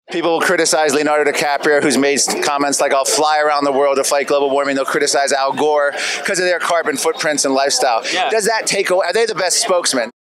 People will criticize Leonardo DiCaprio, who's made comments like, I'll fly around the world to fight global warming. They'll criticize Al Gore because of their carbon footprints and lifestyle. Yeah. Does that take away? Are they the best spokesman?